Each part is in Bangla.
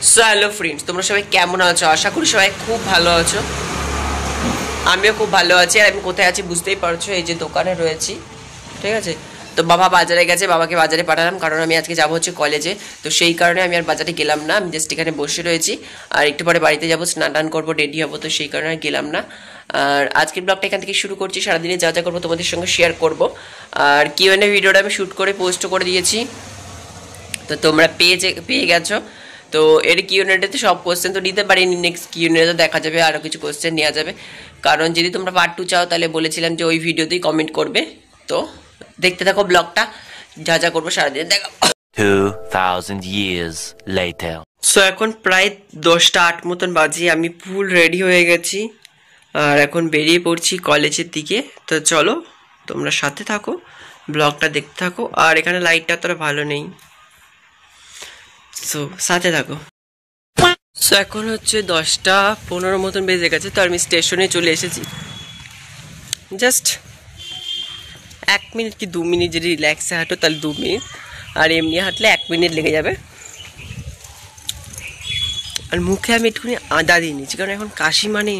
সো হ্যালো ফ্রেন্ডস, তোমরা সবাই কেমন আছো? আশা করি সবাই খুব ভালো আছো। আমিও খুব ভালো আছি। আর আমি কোথায় আছি বুঝতেই পারছো, এই যে দোকানে রয়েছি, ঠিক আছে। তো বাবা বাজারে গেছে, বাবাকে বাজারে পাঠালাম, কারণ আমি আজকে যাবো হচ্ছে কলেজে। তো সেই কারণে আমি আর বাজারে গেলাম না, আমি জাস্ট এখানে বসে রয়েছি। আর একটু পরে বাড়িতে যাবো, স্নান টান করবো, রেডি হবো, তো সেই কারণে আর গেলাম না। আর আজকের ব্লগটা এখান থেকে শুরু করছি। সারাদিনে যা যা করবো তোমাদের সঙ্গে শেয়ার করবো। আর কিউএনএ ভিডিওটা আমি শ্যুট করে পোস্ট করে দিয়েছি, তো তোমরা পেয়ে গেছো। তো এর কিউএনএতে সব কোশ্চেন তো নিতে পারিনি, নেক্সট কিউএনএতে দেখা যাবে, আরও কিছু কোশ্চেন নেওয়া যাবে। কারণ যদি তোমরা পার্ট 2 চাও, তাহলে বলেছিলাম যে ওই ভিডিওতেই কমেন্ট করবে। তো দেখতে থাকো ব্লগটা, যা যা করবো সারাদিন দেখা। 2000 years later. সো এখন প্রায় 10টা 8 মতন বাজে, আমি ফুল রেডি হয়ে গেছি আর এখন বেরিয়ে পড়ছি কলেজের দিকে। তো চলো তোমরা সাথে থাকো, ব্লগটা দেখতে থাকো। আর এখানে লাইটটা তোরা ভালো নেই, সো সাথে থাকো। সো এখন হচ্ছে 10টা 15 মতন বেজে গেছে। তো আমি স্টেশনে চলে এসেছি। জাস্ট 1 মিনিট কি 2 মিনিট, যদি রিল্যাক্সে হাঁটো তাহলে 2 মিনিট, আর এমনি হাঁটলে 1 মিনিট লেগে যাবে। আর মুখে আমি একটুখানি আদা দিয়ে নিচ্ছি, কারণ এখন কাশি মানে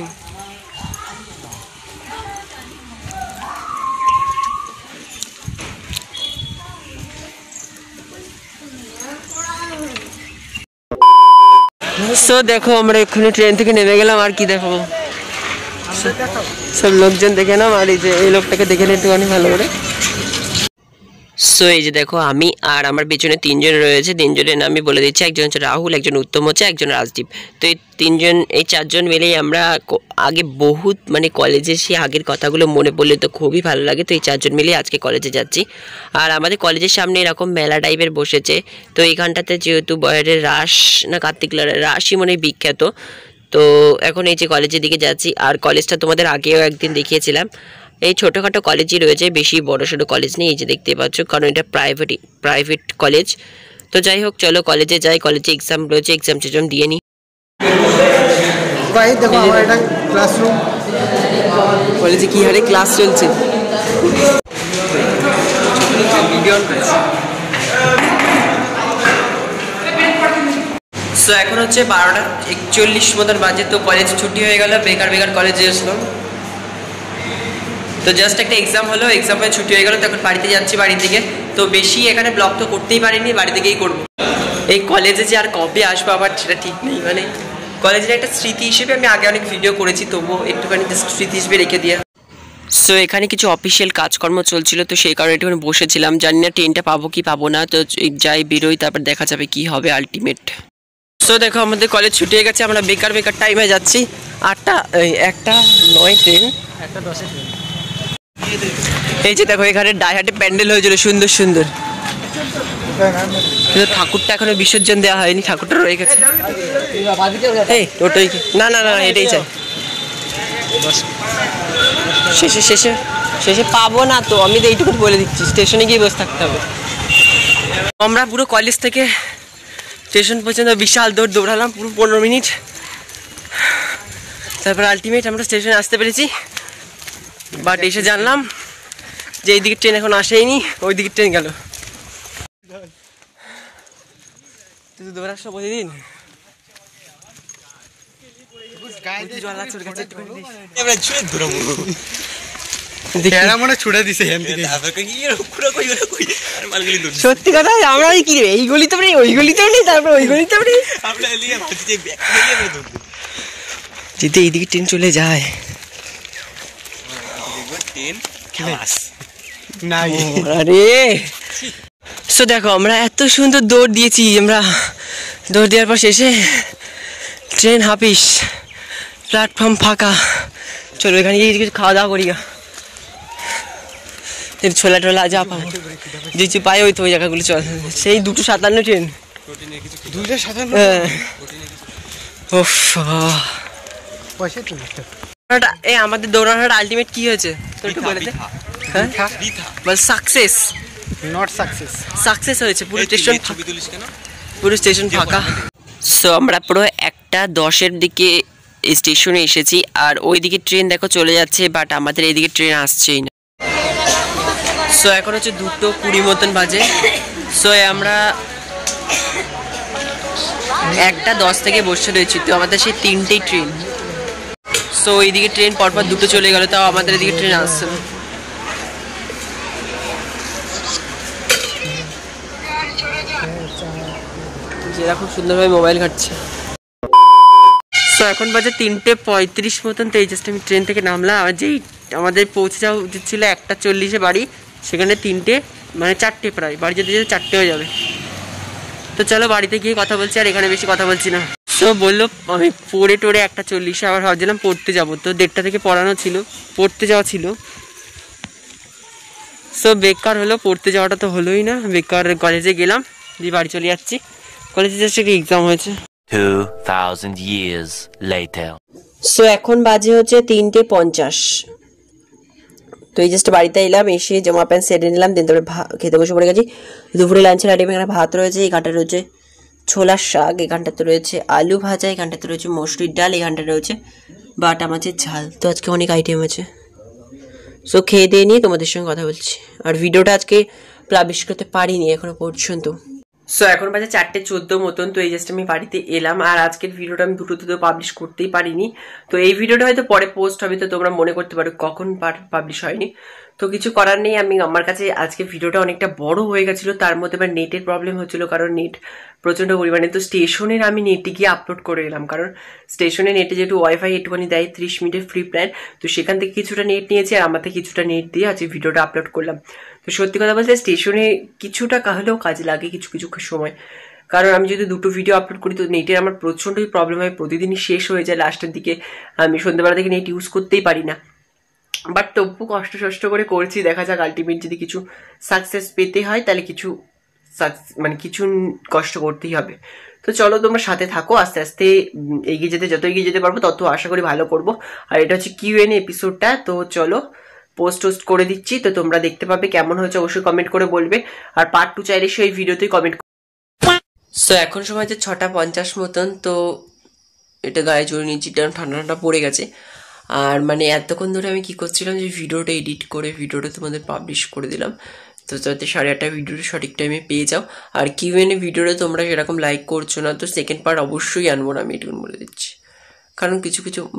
সো দেখো আমরা এখানে ট্রেন থেকে নেমে গেলাম। আর কি দেখো, সব লোকজন দেখে নাম। আর এই যে এই লোকটাকে দেখে নিতে অনেক ভালো করে। সো এই যে দেখো, আমি আর আমার পেছনে 3 জন রয়েছে। 3 জনের নাম আমি বলে দিচ্ছি। একজন হচ্ছে রাহুল, একজন উত্তম হচ্ছে, একজন রাজদীপ। তো এই 3 জন, এই 4 জন মিলেই আমরা আগে বহুত মানে কলেজে সে আগের কথাগুলো মনে পড়লে তো খুবই ভালো লাগে। তো এই 4 জন মিলেই আজকে কলেজে যাচ্ছি। আর আমাদের কলেজের সামনে এরকম মেলা টাইপের বসেছে। তো এইখানটাতে যেহেতু বয়ারের রাস না কার্তিক রাসই মনে বিখ্যাত। তো এখন এই যে কলেজের দিকে যাচ্ছি। আর কলেজটা তোমাদের আগেও একদিন দেখিয়েছিলাম। এই ছোটোখাটো কলেজই রয়েছে, বেশি বড় সড়ো কলেজ নেই, এই যে দেখতে পাচ্ছ, কারণ এটা প্রাইভেট কলেজ। তো যাই হোক, চলো কলেজে যাই। কলেজে এক্সাম রয়েছে, এক্সাম দিয়ে নিই। দেখো আমার এটা ক্লাসরুম। কলেজে কি হারে ক্লাস চলছে। সো এখন হচ্ছে 12টা 41 মতন বাজে। তো কলেজ ছুটি হয়ে গেল, বেকার কলেজে আসলাম। তো জাস্ট একটা এক্সাম হলো, এক্সাম হয়ে ছুটি হয়ে গেল। তখন বাড়িতে যাচ্ছি, বাড়ি থেকে। তো বেশি এখানে ব্লগ তো করতেই পারিনি, বাড়ি থেকেই করবো। এই কলেজে যে আর কবে আসবো আবার সেটা ঠিক নেই। মানে কলেজের একটা স্মৃতি হিসেবে আমি আগে অনেক ভিডিও করেছি, তবুও একটুখানি স্মৃতি হিসেবে রেখে দিয়ে। সো এখানে কিছু অফিসিয়াল কাজকর্ম চলছিল, তো সেই কারণে একটুখানি বসেছিলাম। জানি না ট্রেনটা পাবো কি পাবো না। তো যাই বেরোই, তারপর দেখা যাবে কি হবে আলটিমেট। সো দেখো আমাদের কলেজ ছুটি হয়ে গেছে, আমরা বেকার টাইমে যাচ্ছি। 1:09 ট্রেন, 1:10 ট্রেন। এই যে দেখো এখানে ডাইহাটে প্যান্ডেল হয়েছিল সুন্দর সুন্দর, কিন্তু ঠাকুরটা এখনো বিসর্জন দেওয়া হয়নি, ঠাকুরটা রয়ে গেছে। ওটাই না না না এটাই চাই। শেষে পাবো না তো, আমি তো এইটুকু বলে দিচ্ছি, স্টেশনে গিয়ে বসে থাকতে হবে। আমরা পুরো কলেজ থেকে স্টেশন পর্যন্ত বিশাল দৌড়ালাম, পুরো 15 মিনিট। তারপর আলটিমেট আমরা স্টেশনে আসতে পেরেছি। বাট এসে জানলাম যে এই দিকের ট্রেন এখন আসেইনি, ওই দিকের ট্রেন গেল। তুই তো দৌড়াস প্রতিদিন। সত্যি কথা, আমরা কি এই গলিতে নেই, ওই গলিতেও নেই, তারপর ওই গলিতেও নেই। যদি এইদিকে ট্রেন চলে যায়, সো দেখো আমরা এত সুন্দর দৌড় দিয়েছি। আমরা দৌড় দেওয়ার পর শেষে ট্রেন হাফিস, প্ল্যাটফর্ম ফাঁকা। চলো এখানে গিয়ে কিছু খাওয়া দাওয়া করি, ছোলা টোলা যা পাবো, যে পাই ওই তো ওই জায়গাগুলো চল। সেই 2:57 ট্রেন, 2:57। এই আমাদের দৌড়ানোর আলটিমেট কি হয়েছে তোর একটু বলে দে। হ্যাঁ বল, সাকসেস নট সাকসেস, সাকসেস হয়েছে। পুরো স্টেশন ফাঁকা। সো আমরা পুরো 1:10 দিকে স্টেশনে এসেছি। আর ওইদিকে ট্রেন দেখো চলে যাচ্ছে, বাট আমাদের এইদিকে ট্রেন আসছেই না। সো এখন হচ্ছে 2:20 মতন বাজে। সো আমরা 1:10 থেকে বসে রয়েছি, তো আমাদের সেই 3টেই ট্রেন। সো এইদিকে ট্রেন পরপর 2টো চলে গেল, তাও আমাদের এদিকে ট্রেন আসছে না। যেরা খুব সুন্দরভাবে মোবাইল ঘাটছে। সো এখন বাজে 3:35 মতন, তো এই জাস্ট আমি ট্রেন থেকে নামলাম। আর যেই আমাদের পৌঁছে যাওয়া উচিত ছিল 1:40-এ বাড়ি, সেখানে 3টে মানে 4টে, প্রায় বাড়ি যেতে যেতে 4টে হয়ে যাবে। তো চলো বাড়িতে গিয়ে কথা বলছি, আর এখানে বেশি কথা বলছি না। তো বললো আমি পড়ে টোরে 1:40-এ, আবার ভাবছিলাম পড়তে যাবো, তো 1:30 থেকে পড়ানো ছিল, পড়তে যাওয়া ছিল। সো বেকার হলো, পড়তে যাওয়াটা তো হলোই না, বেকার কলেজে গেলাম, দিয়ে বাড়ি চলে যাচ্ছি। কলেজে জাস্ট একটা এক্সাম হয়েছে। 2000 years later. সো এখন বাজে হচ্ছে 3:50। তো এই জাস্ট বাড়িতে এলাম, এসে জামা প্যান্ট সেরে নিলাম, দেন তারপরে খেতে বসে পড়ে গেছি। দুপুরে লাঞ্চের আইটেম এখানে ভাত রয়েছে, এখানটা রয়েছে ছোলার শাক, এখানটাতে রয়েছে আলু ভাজা, এখানটাতে রয়েছে মসুরির ডাল, এখানটা রয়েছে বাটা মাছের ঝাল। তো আজকে অনেক আইটেম আছে। সো খেয়ে দিয়ে নিয়ে তোমাদের সঙ্গে কথা বলছি। আর ভিডিওটা আজকে পাবলিশ করতে পারিনি এখনো পর্যন্ত। সো এখন বাজে 4:14 মতন, তো এই জাস্ট আমি বাড়িতে এলাম। আর আজকের ভিডিওটা আমি দুটোতে তো পাবলিশ করতেই পারিনি, তো এই ভিডিওটা হয়তো পরে পোস্ট হবে, তো তোমরা মনে করতে পারো কখন পাবলিশ হয়নি। তো কিছু করার নেই, আমার কাছে আজকে ভিডিওটা অনেকটা বড় হয়ে গেছিলো, তার মধ্যে আবার নেটের প্রবলেম হচ্ছিলো, কারণ নেট প্রচণ্ড পরিমাণে। তো স্টেশনের আমি নেটে গিয়ে আপলোড করে এলাম, কারণ স্টেশনে নেটে যেহেতু ওয়াইফাই একটুখানি দেয় 30 মিনিটের ফ্রি প্ল্যান, তো সেখান থেকে কিছুটা নেট নিয়েছি, আর আমার থেকে কিছুটা নেট দিয়ে আজকে ভিডিওটা আপলোড করলাম। তো সত্যি কথা বলতে স্টেশনে কিছুটা হলেও কাজে লাগে কিছু কিছু সময়, কারণ আমি যদি দুটো ভিডিও আপলোড করি তো নেটের আমার প্রচণ্ডই প্রবলেম হয়, প্রতিদিনই শেষ হয়ে যায় লাস্টের দিকে, আমি সন্ধ্যেবেলা থেকে নেট ইউজ করতেই পারি না। বাট তবু কষ্ট করে করছি, দেখা যাক আলটিমেট যদি কিছু সাকসেস পেতে হয় তাহলে কিছু কিছু কষ্ট করতেই হবে। তো চলো তোমরা সাথে থাকো, আস্তে আস্তে যত এগিয়ে যেতে পারবো তত আশা করি ভালো করব। আর এটা হচ্ছে Q&A এপিসোডটা, তো চলো পোস্ট করে দিচ্ছি, তো তোমরা দেখতে পাবে কেমন হয়েছে অবশ্যই কমেন্ট করে বলবে। আর পার্ট 2 চাইলে সেই ভিডিওতেই কমেন্ট। সো এখন সময় যে 6:50 মতন, তো এটা গায়ে জড়িয়ে নিচ্ছি, ঠান্ডা পড়ে গেছে। আর এতক্ষণ ধরে আমি কি করছিলাম, যে ভিডিওটা এডিট করে ভিডিওটা তোমাদের পাবলিশ করে দিলাম, তো যাতে 8:30 ভিডিওটা সঠিক টাইমে পেয়ে যাও। আর Q&A ভিডিওটা তোমরা সেরকম লাইক করছো না, তো সেকেন্ড পার্ট অবশ্যই আনবো না, আমি এটুকুন বলে দিচ্ছি। কারণ কিছু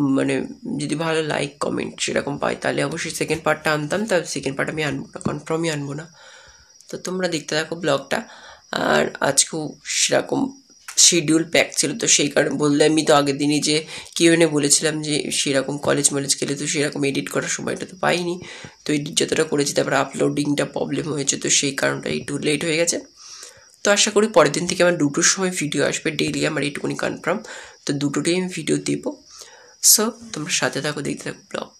যদি ভালো লাইক কমেন্ট সেরকম পাই তাহলে অবশ্যই সেকেন্ড পার্টটা আনতাম, তার সেকেন্ড পার্ট আমি আনবো না, কনফার্মই আনবো না। তো তোমরা দেখতে থাকো ব্লগটা। আর আজকেও সেরকম শিডিউল প্যাক ছিল, তো সেই কারণে বললে আমি তো আগের দিনই যে Q&A বলেছিলাম যে সেরকম কলেজ গেলে তো সেরকম এডিট করার সময়টা তো পাইনি, তো এডিট যতটা করেছি তারপরে আপলোডিংটা প্রবলেম হয়েছে, তো সেই কারণটা একটু লেট হয়ে গেছে। তো আশা করি পরের দিন থেকে আমার 2টোর সময় ভিডিও আসবে ডেইলি, আমার এইটুকুনি কনফার্ম। তো 2টোতেই আমি ভিডিও দেবো। সো তোমরা সাথে থাকো, দেখতে থাকো ব্লগ।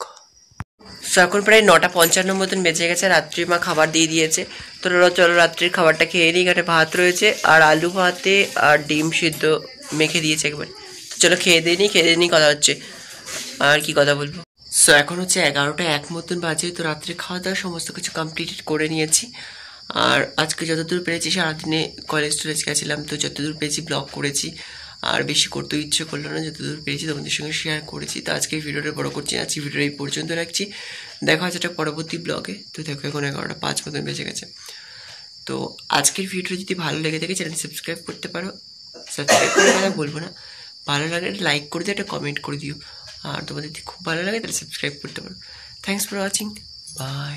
সো এখন প্রায় 9:55 মতন বেজে গেছে, রাত্রি মা খাবার দিয়ে দিয়েছে। তো চলো রাত্রির খাবারটা খেয়ে নিই। এখানে ভাত রয়েছে, আর আলু ভাতে আর ডিম সিদ্ধ মেখে দিয়েছে একবার। তো চলো খেয়ে দিয়ে নিই কথা হচ্ছে। আর কি কথা বলবো। সো এখন হচ্ছে 11:01 মতন বাজে, তো রাত্রে খাওয়া দাওয়া সমস্ত কিছু কমপ্লিট করে নিয়েছি। আর আজকে যতদূর পেরেছি, সারাদিনে কলেজ গেছিলাম, তো যতদূর পেরেছি ব্লগ করেছি, আর বেশি করতেও ইচ্ছে করলো না, যতদূর পেরেছি তোমাদের সঙ্গে শেয়ার করেছি। তো আজকে ভিডিওটা বড় করছি না, আজকে ভিডিওটা এই পর্যন্ত রাখছি। দেখা হচ্ছে একটা পরবর্তী ব্লগে। তো দেখো এখন 11:05 মতন বেজে গেছে। তো আজকের ভিডিও যদি ভালো লেগে থাকে চ্যানেল সাবস্ক্রাইব করতে পারো, সাবস্ক্রাইব করে কথা বলবো না, ভালো লাগে লাইক করে দিও, একটা কমেন্ট করে দিও। আর তোমাদের যদি খুব ভালো লাগে তাহলে সাবস্ক্রাইব করতে পারো। Thanks for watching, bye.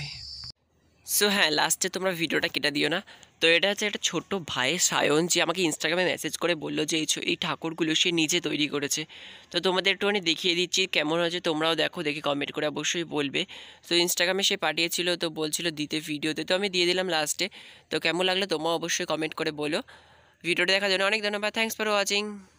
So হ্যাঁ, লাস্টে তোমরা ভিডিওটা কেটে দিও না। তো এটা হচ্ছে একটা ছোট্ট ভাই সায়ন, যে আমাকে ইনস্টাগ্রামে মেসেজ করে বললো যে এই ঠাকুরগুলো সে নিজে তৈরি করেছে। তো তোমাদের একটুখানি দেখিয়ে দিচ্ছি কেমন হয়েছে, তোমরাও দেখো, দেখে কমেন্ট করে অবশ্যই বলবে। তো ইনস্টাগ্রামে সে পাঠিয়েছিল, তো বলছিল দিতে ভিডিওতে, তো আমি দিয়ে দিলাম লাস্টে। তো কেমন লাগলো তোমরাও অবশ্যই কমেন্ট করে বলো। ভিডিওটা দেখার জন্য অনেক ধন্যবাদ, থ্যাংকস ফর ওয়াচিং।